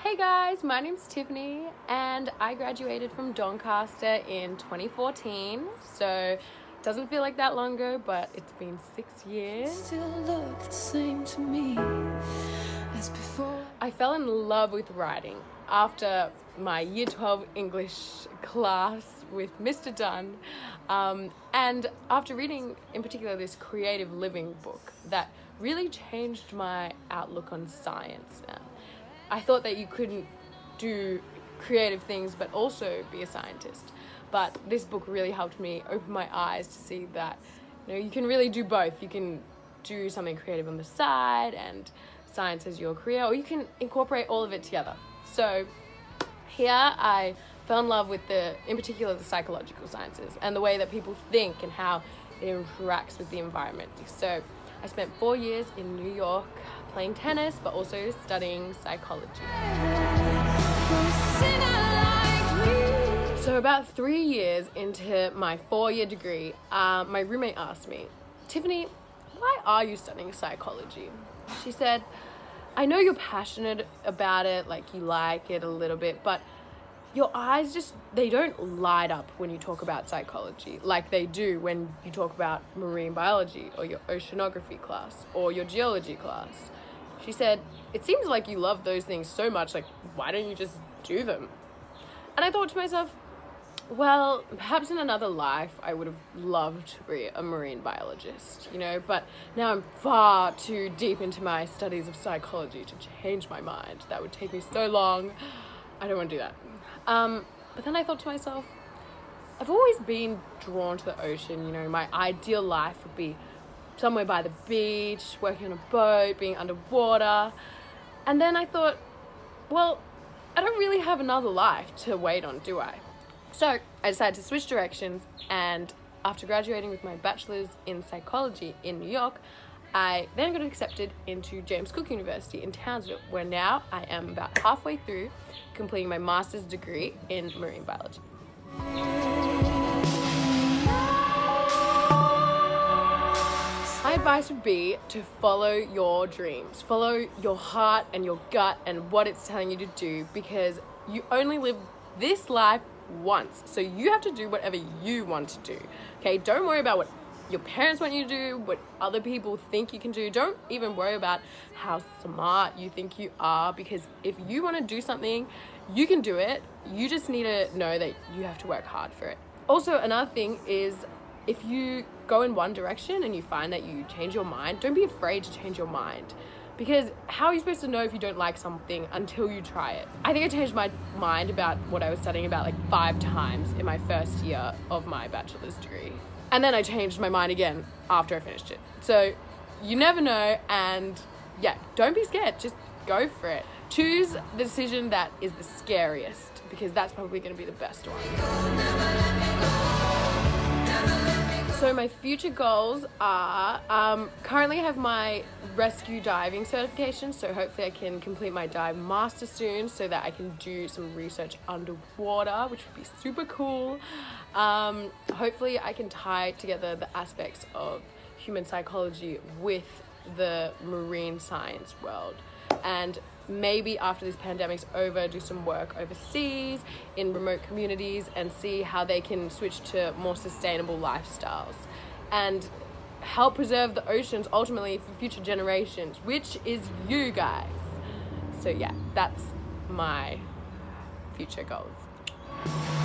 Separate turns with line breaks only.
Hey guys, my name's Tiffany and I graduated from Doncaster in 2014, so it doesn't feel like that long ago, but it's been 6 years.
Still look the same to me as before.
I fell in love with writing after my Year 12 English class with Mr. Dunn, and after reading in particular this Creative Living book that really changed my outlook on science. I thought that you couldn't do creative things but also be a scientist, but this book really helped me open my eyes to see that you can really do both. You can do something creative on the side and science as your career, or you can incorporate all of it together. So here I fell in love with in particular the psychological sciences and the way that people think and how it interacts with the environment. So I spent 4 years in New York playing tennis, but also studying psychology. So about 3 years into my 4-year degree, my roommate asked me, "Tiffany, why are you studying psychology?" She said, "I know you're passionate about it, like you like it a little bit, but your eyes they don't light up when you talk about psychology like they do when you talk about marine biology or your oceanography class or your geology class." She said, "It seems like you love those things so much, like why don't you just do them?" And I thought to myself, well, perhaps in another life I would have loved to be a marine biologist, but now I'm far too deep into my studies of psychology to change my mind. That would take me so long. I don't want to do that. But then I thought to myself, I've always been drawn to the ocean. My ideal life would be somewhere by the beach, working on a boat, being underwater. And then I thought, well, I don't really have another life to wait on, do I? So I decided to switch directions, and after graduating with my bachelor's in psychology in New York, I then got accepted into James Cook University in Townsville, where now I am about halfway through completing my master's degree in marine biology. My advice would be to follow your dreams, follow your heart and your gut and what it's telling you to do, because you only live this life once, so you have to do whatever you want to do. Okay, don't worry about what your parents want you to do, what other people think you can do. Don't even worry about how smart you think you are, because if you want to do something, you can do it. You just need to know that you have to work hard for it. Also, another thing is, if you go in one direction and you find that you change your mind, don't be afraid to change your mind, because how are you supposed to know if you don't like something until you try it? I think I changed my mind about what I was studying about like 5 times in my first year of my bachelor's degree. And then I changed my mind again after I finished it. So you never know, and yeah, don't be scared, just go for it. Choose the decision that is the scariest, because that's probably going to be the best one. So my future goals are, currently I have my rescue diving certification, so hopefully I can complete my dive master soon so that I can do some research underwater, which would be super cool. Hopefully I can tie together the aspects of human psychology with the marine science world, and maybe after this pandemic's over, do some work overseas in remote communities and see how they can switch to more sustainable lifestyles and help preserve the oceans ultimately for future generations, which is you guys. So yeah, that's my future goals.